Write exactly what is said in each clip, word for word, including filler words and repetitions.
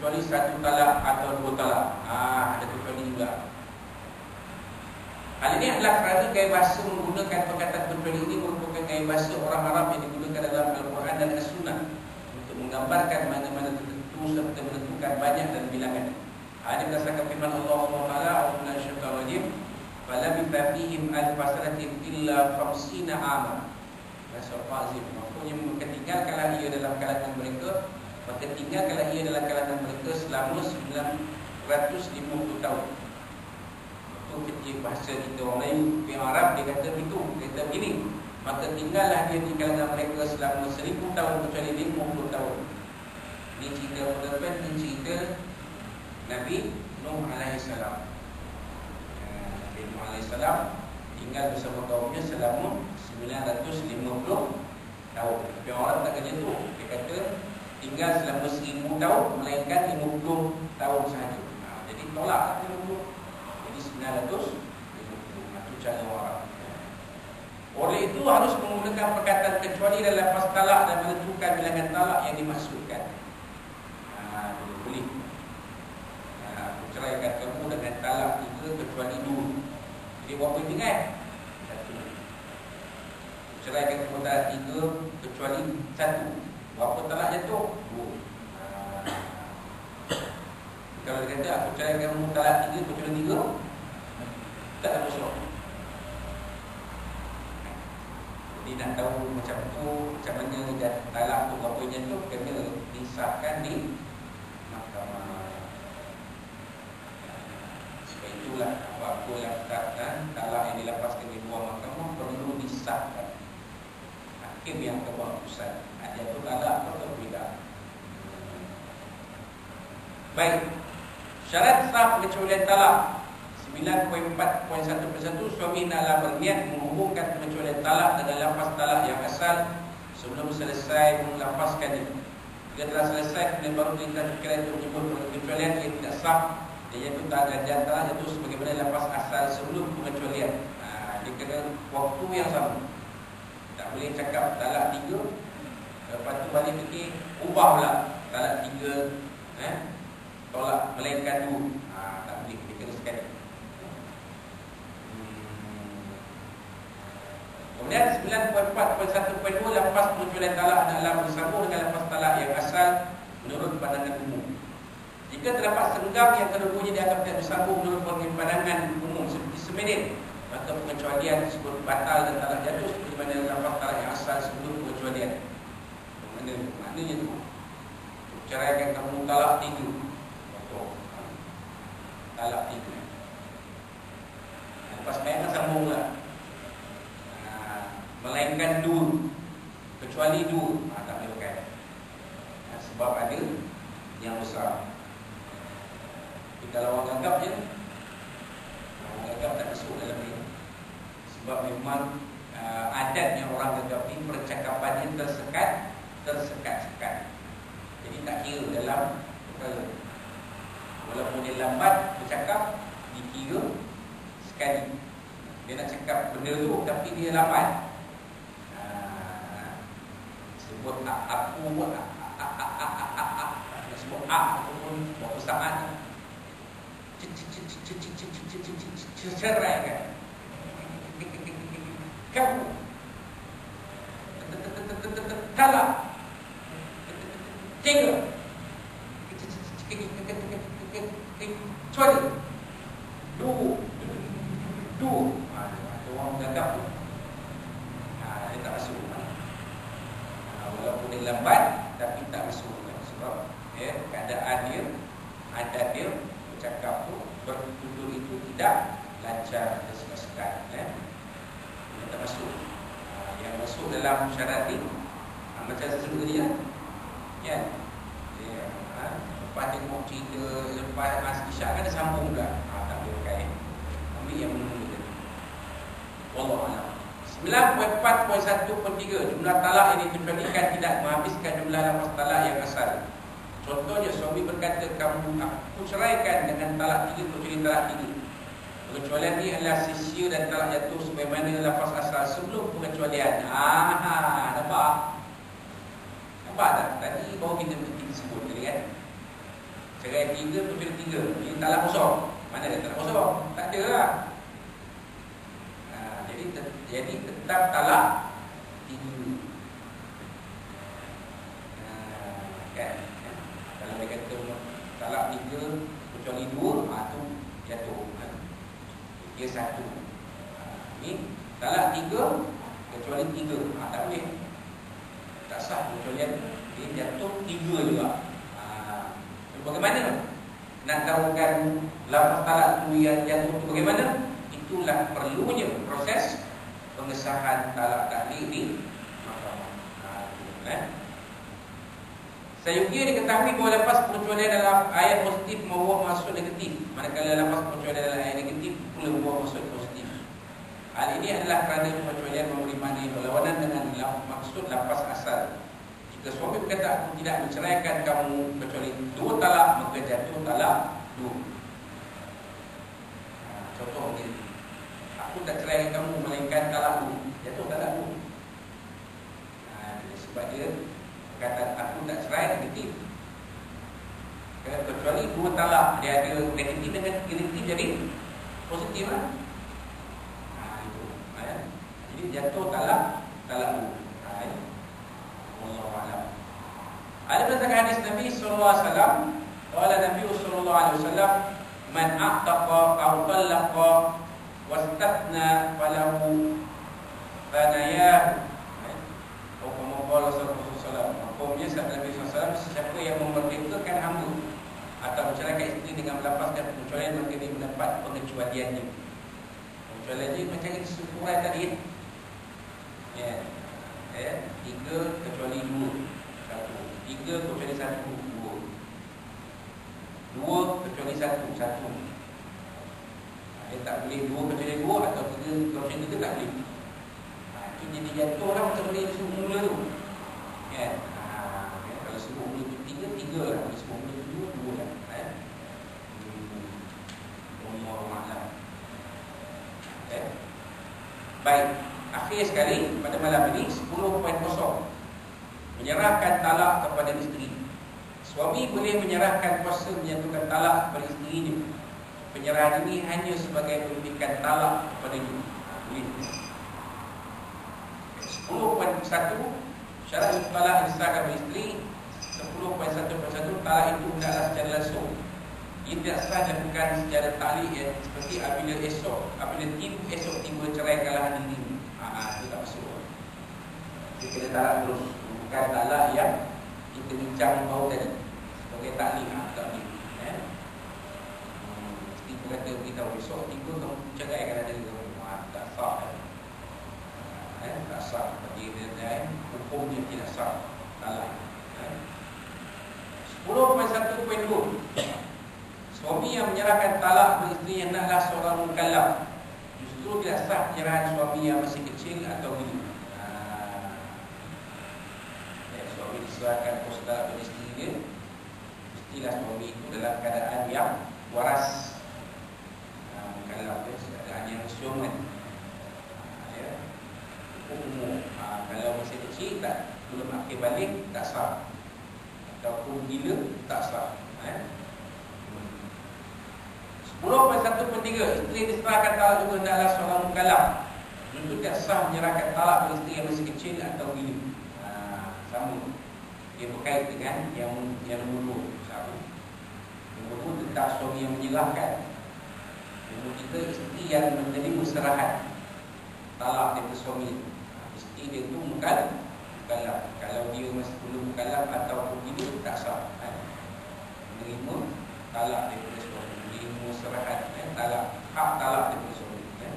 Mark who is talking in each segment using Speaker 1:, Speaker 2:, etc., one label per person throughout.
Speaker 1: kecuali satu talak atau dua talak. Ah, ada kecuali juga. Hal ini adalah kerana gaya bahasa menggunakan perkataan kecuali ini merupakan gaya bahasa orang Arab yang digunakan dalam Al-Quran dan As-Sunnah untuk menggambarkan mana-mana tertentu serta menentukan banyak dan bilangan. Ini berdasarkan firman Allah subhanahu wa taala, "A'udzu billahi minasyaitonir rajim, falabitha fihim alfa sanatin illa khamsina 'ama." Surah Azim. Maksudnya ketinggalkanlah ia dalam kalangan mereka, maka tinggalkanlah ia dalam kalangan mereka selama sembilan ratus lima puluh tahun. Itu kecil bahasa kita orang lain, yang Arab dia kata begitu, dia kata begini, maka tinggallah dia di kalangan mereka selama seribu tahun kecuali lima puluh tahun. Ini cerita tuan-tuan, ini cerita Nabi Nuh alaihi salam. Nabi Nuh alaihi salam tinggal bersama kaumnya selama sembilan ratus lima puluh tahun. Tapi orang tak kata itu. Dia kata tinggal selama seribu tahun, melainkan lima puluh tahun sahaja. Ha, jadi tolak lima puluh. Jadi sembilan ratus lima puluh. Itu cara orang. Oleh itu harus menggunakan perkataan kecuali dalam lafaz talak dan menentukan bilangan talak yang dimaksudkan. Ha, boleh. Ha, aku ceraikan kamu dengan talak tiga kecuali dua. Jadi berapa tinggal? Ceraikan kamu talak tiga kecuali satu. Berapa talak jatuh? Dua. Ha. Kalau dia kata aku ceraikan kamu talak tiga kecuali tiga, tak ada masalah. Jadi nak tahu macam tu, macam mana dia talak tu berapa jatuh, kena disahkan di mahkamah. Sebab itulah apa-apa yang katakan talak yang dilepaskan di luar mahkamah perlu disahkan. Hakim yang keputusan ada tu talak atau tidak. Baik. Syarat sah pengecualian talak sembilan puluh empat titik satu persatu. Suami hendaklah berniat menghubungkan pengecualian talak dengan lafaz talak yang asal sebelum selesai melafazkannya. Jika telah selesai kemudian baru kita fikirkan untuk menyebut pengecualian ia tidak sah. Dia itu tak ganjar talak itu sebagaimana lafaz asal sebelum pengecualian. Ha, dia kena waktu yang sama. Tak boleh cakap talak tiga, lepas tu balik fikir ubah pula talak tiga, eh, tolak melainkan dua. Ha, tak boleh, dia kena sekali. hmm. Kemudian sembilan puluh empat titik satu titik dua lafaz pengecualian talak adalah bersambung dengan lafaz talak yang asal menurut pandangan umum. Jika terdapat senggang yang keduanya dianggap tidak bersambung menurut pandangan umum seperti seminit, maka pengecualian tersebut batal dan talak jatuh seperti mana lafaz talak yang asal sebelum pengecualian. Mana maknanya tu? Ceraikan kamu talak tiga. Betul. Talak tiga. Lepas bayangkan sambung pula. Ha, melainkan dua, kecuali dua. Ha, tak boleh pakai. Ha, sebab ada yang besar. Tapi kalau orang anggap je, orang anggap tak masuk dalam ni. Sebab memang uh, adatnya orang gagap ni percakapannya tersekat, tersekat-sekat. Jadi tak kira dalam perkara. Walaupun dia lambat bercakap, dikira sekali. Dia nak cakap benda tu tapi dia lambat. Uh, sebut aku buat sebut a ataupun buat usahaan cerai kan. Kamu talak tiga kecuali dua dua orang gagap tu. Ha, dia tak masuk. Ha, walaupun dia lambat tapi tak masuk. Sebab ya, keadaan dia, adat dia bercakap tu, bertutur itu tidak lancar dan sekat-sekat. Ya. Dia tak masuk. Ha, yang masuk dalam syarat ni, ha, macam saya sebut tadi ya. Ya. Ya. Ha, lepas tengok cerita, lepas Mas Isyak kan dia sambung pula. Ha, tak boleh pakai. Ambil yang menunggu tadi. Wallahualam. sembilan puluh empat titik satu titik tiga jumlah talak yang dikecualikan tidak menghabiskan jumlah lafaz talak yang asal. Contohnya suami berkata, kamu aku ceraikan dengan talak tiga kecuali talak tiga. Pengecualian ini adalah sisia dan talak jatuh sebagaimana lafaz asal sebelum pengecualian. Ah, nampak? Nampak tak? Tadi baru kita kita sebut tadi kan. Cerai tiga, kecuali tiga. Ini talak kosong. Mana ada talak kosong? Tak ada lah. Ha, jadi, te- jadi tetap talak tiga. Ha, kan? Kalau mereka kata talak tiga, kecuali dua, ha, tu jatuh. Ha. Dia satu. Ha, ini talak tiga, kecuali tiga. Ha, tak boleh. Tak sah kecualian. Dia jatuh tiga juga. Bagaimana nak tahukan lafaz talak tu yang jatuh tu bagaimana? Itulah perlunya proses pengesahan talak taklid di mahkamah. Ha, eh? Sayugia diketahui bahawa lafaz pengecualian dalam ayat positif membawa maksud negatif, manakala lafaz pengecualian dalam ayat negatif pula membawa maksud positif. Hal ini adalah kerana pengecualian memberi makna berlawanan dengan maksud lafaz asal. Jika suami berkata aku tidak menceraikan kamu kecuali dua talak, maka jatuh talak dua. Ha, contoh begini, aku tak ceraikan kamu melainkan talak dua, jatuh talak dua. Ha, sebab dia perkataan aku tak cerai negatif. Kecuali dua talak, dia ada negatif dengan negatif jadi positif lah. Ha, itu. Ha, jadi jatuh talak talak dua. Ada berdasarkan hadis Nabi sallallahu alaihi wasallam, qala Nabi sallallahu alaihi wasallam, man a'taqa aw talaqa wastathna falahu banayah. Oh, kamu qala sallallahu alaihi wasallam. Hukumnya sabda Nabi sallallahu alaihi wasallam, siapa yang memerdekakan hamba atau menceraikan isteri dengan melapaskan pengecualian, maka dia mendapat pengecualiannya. Pengecualiannya macam ini sesuai tadi. Ya. Ya, tiga kecuali dua. Satu. Tiga kecuali satu, dua. Dua kecuali satu, satu. Dia tak boleh dua kecuali dua atau tiga kecuali tiga tak boleh. Ha, itu jadi jatuh lah macam boleh sebut mula tu. Kan? Ha, okay. Kalau sebut mula tu tiga, tiga lah. Kalau sebut mula tu dua, dua lah. Kan? Allah Ma'alam. Okay. Baik. Akhir sekali pada malam ini sepuluh poin kosong. Menyerahkan talak kepada isteri. Suami boleh menyerahkan kuasa menyatukan talak kepada isterinya. Penyerahan ini hanya sebagai memberikan talak kepada dia. Boleh. sepuluh poin satu syarat talak yang disahkan oleh isteri. Sepuluh poin satu poin satu talak itu hendaklah secara langsung. Ia tidak sah dilakukan secara taklid ya, seperti apabila esok, apabila tiba esok tiba cerai kalahan diri. Ah, itu tak masuk. Dia kena talak terus. Bukan talak yang kita bincang baru tadi sebagai taklid. Ah, tak boleh. Eh? Hmm, tiba kata beritahu esok tiba kamu cerai kalahan diri kamu. Ah, tak sah. Eh, tak sah. Bagi dia hukumnya tidak sah. Talak. Eh? sepuluh poin satu poin dua. Suami yang menyerahkan talak kepada isteri yang naklah seorang mukallaf, justru tidak sah penyerahan suami yang masih kecil atau gila. Ha. Ya, suami diserahkan kuasa talak kepada isteri dia, mestilah suami itu dalam keadaan yang waras. Ha, mukallaf dia keadaan yang syuman. Ha, ya. Umur. Ha, kalau masih kecil tak belum akhir balik tak sah. Ataupun gila tak sah. Ha. sepuluh poin satu poin tiga. Isteri diserahkan talak juga hendaklah seorang mukallaf. Untuk tidak sah menyerahkan talak kepada isteri yang masih kecil atau gila. Ha, sama. Dia berkait dengan yang yang nombor dua. Sama. Nombor dua tentang suami yang menyerahkan. Nombor tiga, isteri yang menerima serahan talak daripada suami. Ha, isteri dia itu mukallaf. Kalau dia masih belum mukallaf atau gila tak sah. Ha. Menerima talak daripada suami. Serahan eh, talak, hak talak daripada suami. Eh.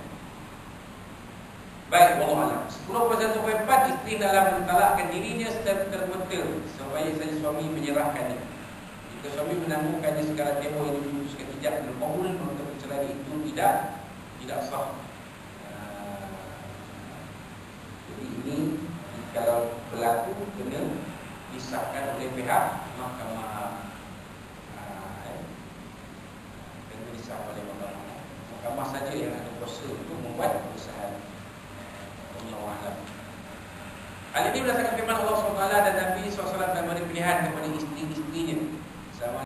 Speaker 1: Baik, wallahu a'lam. sepuluh poin satu poin empat, isteri dalam mentalakkan dirinya secara termeta supaya saja suami menyerahkannya. Jika suami menangguhkannya segala tempoh yang diputuskan tidak berkabul, maka perceraian itu tidak tidak sah. Uh, jadi ini kalau berlaku kena disahkan oleh pihak mahkamah. Oleh mahkamah. Mahkamah saja yang ada kuasa untuk membuat keputusan. Wallahu a'lam. Hal ini berdasarkan firman Allah subhanahu wa taala dan Nabi sallallahu alaihi wasallam dan memberi pilihan kepada isteri-isterinya